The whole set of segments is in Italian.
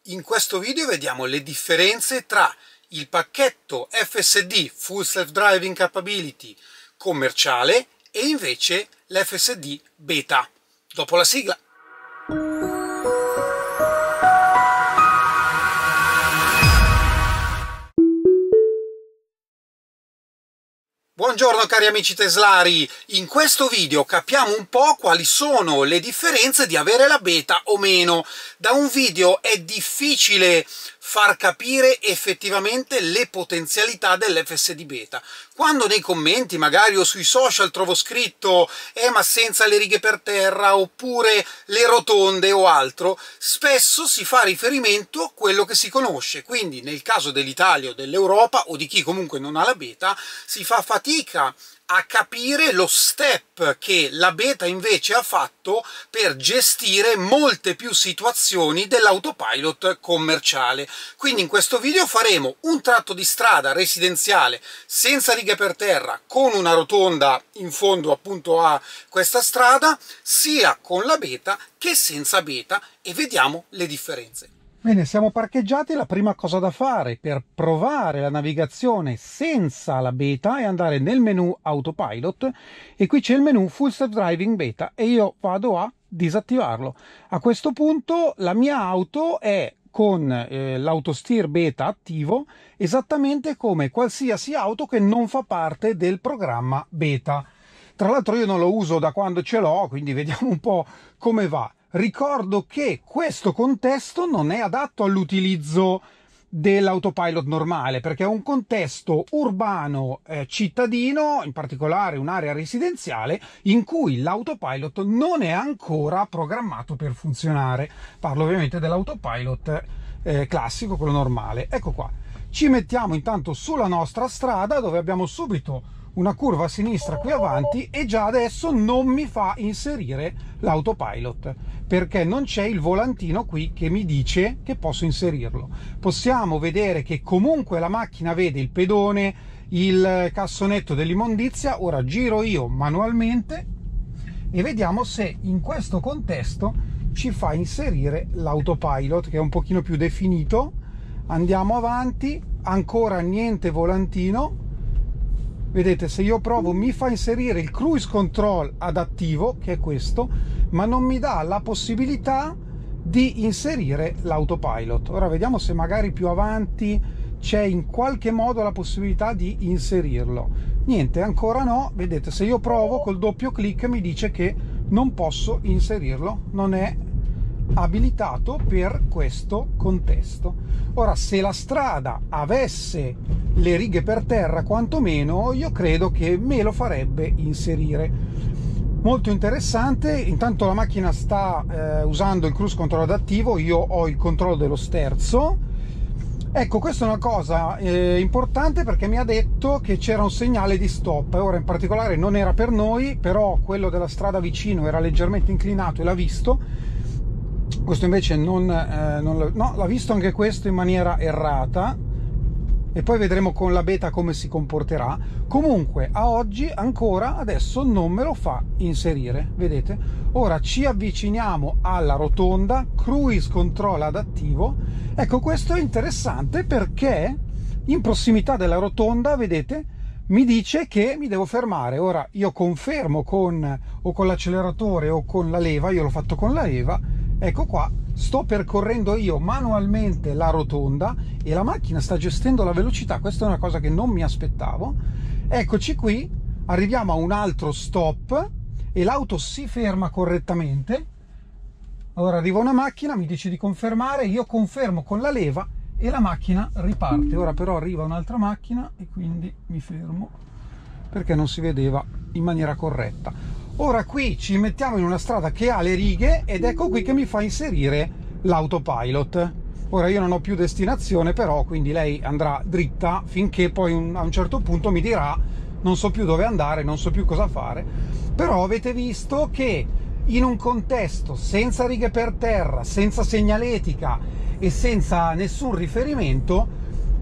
In questo video vediamo le differenze tra il pacchetto FSD Full Self Driving Capability commerciale e invece l'FSD Beta. Dopo la sigla. Buongiorno cari amici teslari, in questo video capiamo un po' quali sono le differenze di avere la beta o meno. Da un video è difficile far capire effettivamente le potenzialità dell'FSD beta. Quando nei commenti magari o sui social trovo scritto ma senza le righe per terra oppure le rotonde o altro, spesso si fa riferimento a quello che si conosce. Quindi nel caso dell'Italia o dell'Europa o di chi comunque non ha la beta si fa fatica a capire lo step che la beta invece ha fatto per gestire molte più situazioni dell'autopilot commerciale. Quindi in questo video faremo un tratto di strada residenziale senza righe per terra, con una rotonda in fondo appunto a questa strada, sia con la beta che senza beta, e vediamo le differenze. Bene, siamo parcheggiati. La prima cosa da fare per provare la navigazione senza la beta è andare nel menu Autopilot e qui c'è il menu Full Self Driving Beta e io vado a disattivarlo. A questo punto la mia auto è con l'autosteer beta attivo, esattamente come qualsiasi auto che non fa parte del programma beta. Tra l'altro io non lo uso da quando ce l'ho, quindi vediamo un po' come va. Ricordo che questo contesto non è adatto all'utilizzo dell'autopilot normale, perché è un contesto urbano cittadino, in particolare un'area residenziale, in cui l'autopilot non è ancora programmato per funzionare. Parlo ovviamente dell'autopilot classico, quello normale. Ecco qua, ci mettiamo intanto sulla nostra strada dove abbiamo subito una curva a sinistra qui avanti e già adesso non mi fa inserire l'autopilot perché non c'è il volantino qui che mi dice che posso inserirlo. Possiamo vedere che comunque la macchina vede il pedone, il cassonetto dell'immondizia. Ora giro io manualmente e vediamo se in questo contesto ci fa inserire l'autopilot, che è un pochino più definito. Andiamo avanti, ancora niente volantino. Vedete, se io provo mi fa inserire il cruise control adattivo, che è questo, ma non mi dà la possibilità di inserire l'autopilot. Ora vediamo se magari più avanti c'è in qualche modo la possibilità di inserirlo. Niente, ancora no. Vedete, se io provo col doppio clic mi dice che non posso inserirlo, non è abilitato per questo contesto. Ora, se la strada avesse le righe per terra quantomeno, io credo che me lo farebbe inserire. Molto interessante. Intanto la macchina sta usando il cruise control adattivo, io ho il controllo dello sterzo. Ecco, questa è una cosa importante perché mi ha detto che c'era un segnale di stop. Ora in particolare non era per noi, però quello della strada vicino era leggermente inclinato e l'ha visto. Questo invece no, l'ha visto anche questo in maniera errata, e poi vedremo con la beta come si comporterà. Comunque a oggi ancora adesso non me lo fa inserire, vedete? Ora ci avviciniamo alla rotonda, cruise control adattivo. Ecco, questo è interessante perché in prossimità della rotonda, vedete, mi dice che mi devo fermare. Ora io confermo o con l'acceleratore o con la leva. Io l'ho fatto con la leva. Ecco qua, sto percorrendo io manualmente la rotonda e la macchina sta gestendo la velocità. Questa è una cosa che non mi aspettavo. Eccoci qui, arriviamo a un altro stop e l'auto si ferma correttamente. Allora arriva una macchina, mi dice di confermare, io confermo con la leva e la macchina riparte. Ora però arriva un'altra macchina e quindi mi fermo perché non si vedeva in maniera corretta. Ora qui ci mettiamo in una strada che ha le righe ed ecco qui che mi fa inserire l'autopilot. Ora io non ho più destinazione però, quindi lei andrà dritta finché poi a un certo punto mi dirà non so più dove andare, non so più cosa fare. Però avete visto che in un contesto senza righe per terra, senza segnaletica e senza nessun riferimento,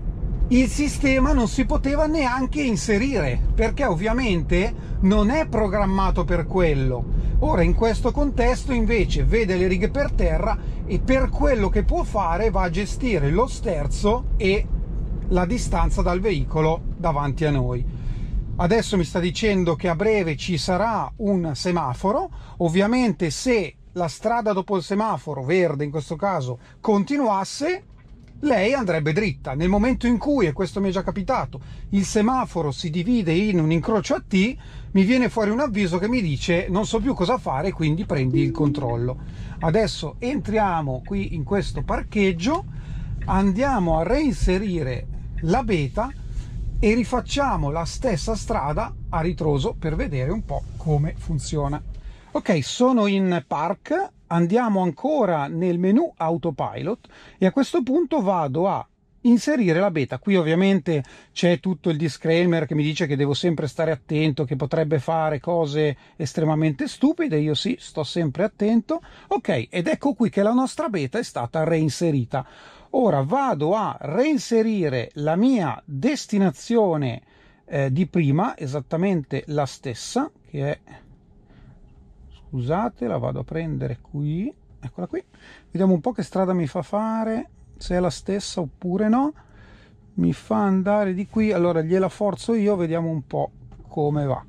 il sistema non si poteva neanche inserire perché ovviamente non è programmato per quello. Ora in questo contesto invece vede le righe per terra e per quello che può fare va a gestire lo sterzo e la distanza dal veicolo davanti a noi. Adesso mi sta dicendo che a breve ci sarà un semaforo. Ovviamente se la strada dopo il semaforo verde, in questo caso, continuasse, lei andrebbe dritta. Nel momento in cui, e questo mi è già capitato, il semaforo si divide in un incrocio a T, mi viene fuori un avviso che mi dice non so più cosa fare, quindi prendi il controllo. Adesso entriamo qui in questo parcheggio, andiamo a reinserire la beta e rifacciamo la stessa strada a ritroso per vedere un po' come funziona. Ok, sono in park, andiamo ancora nel menu autopilot e a questo punto vado a inserire la beta. Qui ovviamente c'è tutto il disclaimer che mi dice che devo sempre stare attento, che potrebbe fare cose estremamente stupide. Io sì, sto sempre attento. Ok, ed ecco qui che la nostra beta è stata reinserita. Ora vado a reinserire la mia destinazione di prima, esattamente la stessa, che è, scusate, la vado a prendere qui, eccola qui. Vediamo un po' che strada mi fa fare, se è la stessa oppure no. Mi fa andare di qui, allora gliela forzo io, vediamo un po' come va.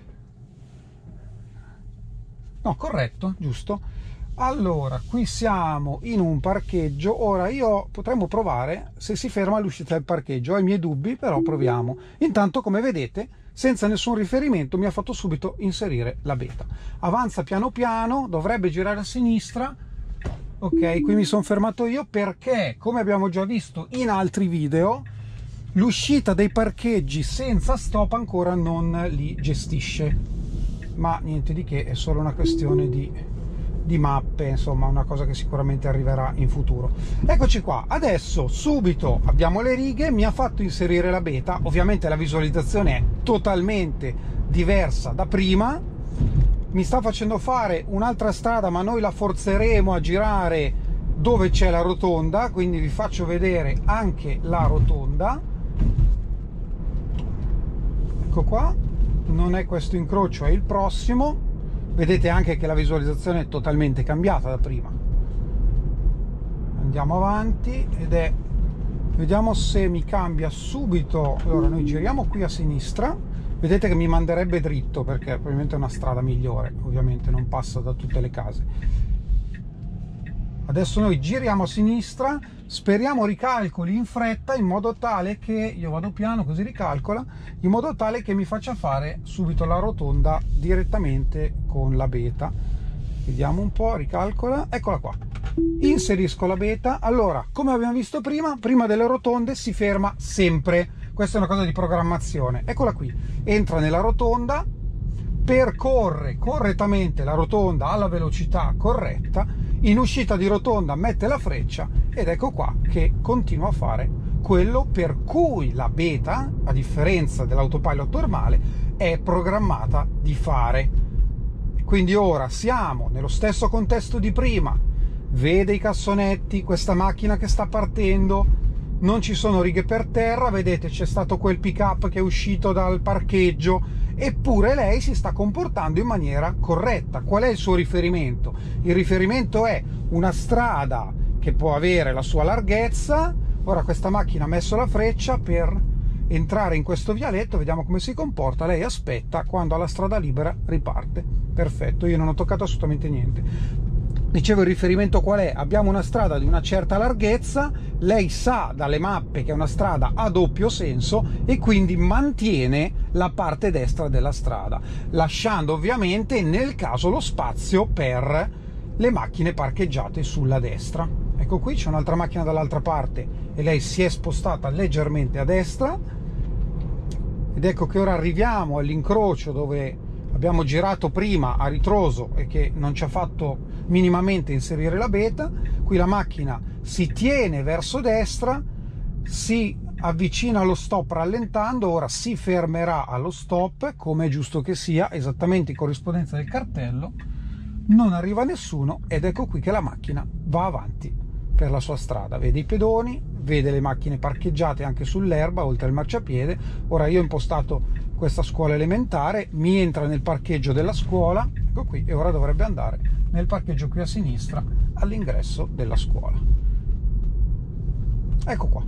No, corretto, giusto. Allora, qui siamo in un parcheggio. Ora potremmo provare se si ferma all'uscita del parcheggio. Ho i miei dubbi, però proviamo. Intanto, come vedete, senza nessun riferimento mi ha fatto subito inserire la beta. Avanza piano piano, dovrebbe girare a sinistra. Ok, qui mi sono fermato io perché, come abbiamo già visto in altri video, l'uscita dei parcheggi senza stop ancora non li gestisce. Ma niente di che, è solo una questione di mappe, insomma una cosa che sicuramente arriverà in futuro. Eccoci qua, adesso subito abbiamo le righe, mi ha fatto inserire la beta. Ovviamente la visualizzazione è totalmente diversa da prima, mi sta facendo fare un'altra strada, ma noi la forzeremo a girare dove c'è la rotonda, quindi vi faccio vedere anche la rotonda. Ecco qua, non è questo incrocio, è il prossimo. Vedete anche che la visualizzazione è totalmente cambiata da prima. Andiamo avanti ed è, vediamo se mi cambia subito. Allora noi giriamo qui a sinistra, vedete che mi manderebbe dritto perché probabilmente è una strada migliore, ovviamente non passa da tutte le case. Adesso noi giriamo a sinistra, speriamo ricalcoli in fretta in modo tale che, io vado piano così ricalcola, in modo tale che mi faccia fare subito la rotonda direttamente con la beta. Vediamo un po', ricalcola, eccola qua. Inserisco la beta. Allora, come abbiamo visto prima delle rotonde si ferma sempre. Questa è una cosa di programmazione. Eccola qui, entra nella rotonda, percorre correttamente la rotonda alla velocità corretta, in uscita di rotonda mette la freccia ed ecco qua che continua a fare quello per cui la beta, a differenza dell'autopilot normale, è programmata di fare. Quindi ora siamo nello stesso contesto di prima, vede i cassonetti, questa macchina che sta partendo, non ci sono righe per terra, vedete c'è stato quel pick up che è uscito dal parcheggio, eppure lei si sta comportando in maniera corretta. Qual è il suo riferimento? Il riferimento è una strada che può avere la sua larghezza. Ora questa macchina ha messo la freccia per entrare in questo vialetto, vediamo come si comporta. Lei aspetta, quando ha la strada libera riparte. Perfetto, io non ho toccato assolutamente niente. Dicevo, il riferimento qual è? Abbiamo una strada di una certa larghezza, lei sa dalle mappe che è una strada a doppio senso e quindi mantiene la parte destra della strada, lasciando ovviamente nel caso lo spazio per le macchine parcheggiate sulla destra. Ecco qui c'è un'altra macchina dall'altra parte e lei si è spostata leggermente a destra ed ecco che ora arriviamo all'incrocio dove abbiamo girato prima a ritroso e che non ci ha fatto minimamente inserire la beta. Qui la macchina si tiene verso destra, si avvicina allo stop rallentando, ora si fermerà allo stop come è giusto che sia, esattamente in corrispondenza del cartello. Non arriva nessuno ed ecco qui che la macchina va avanti per la sua strada, vede i pedoni, vede le macchine parcheggiate anche sull'erba oltre al marciapiede. Ora io ho impostato questa scuola elementare, mi entra nel parcheggio della scuola, ecco qui, e ora dovrebbe andare nel parcheggio qui a sinistra all'ingresso della scuola. Ecco qua.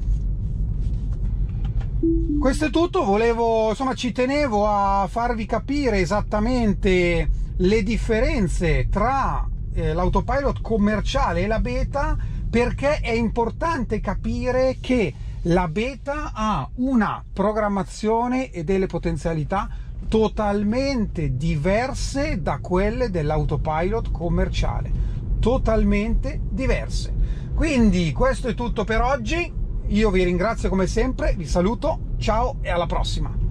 Questo è tutto, volevo, insomma, ci tenevo a farvi capire esattamente le differenze tra l'autopilot commerciale e la beta, perché è importante capire che la beta ha una programmazione e delle potenzialità totalmente diverse da quelle dell'autopilot commerciale, totalmente diverse. Quindi questo è tutto per oggi, io vi ringrazio come sempre, vi saluto, ciao e alla prossima!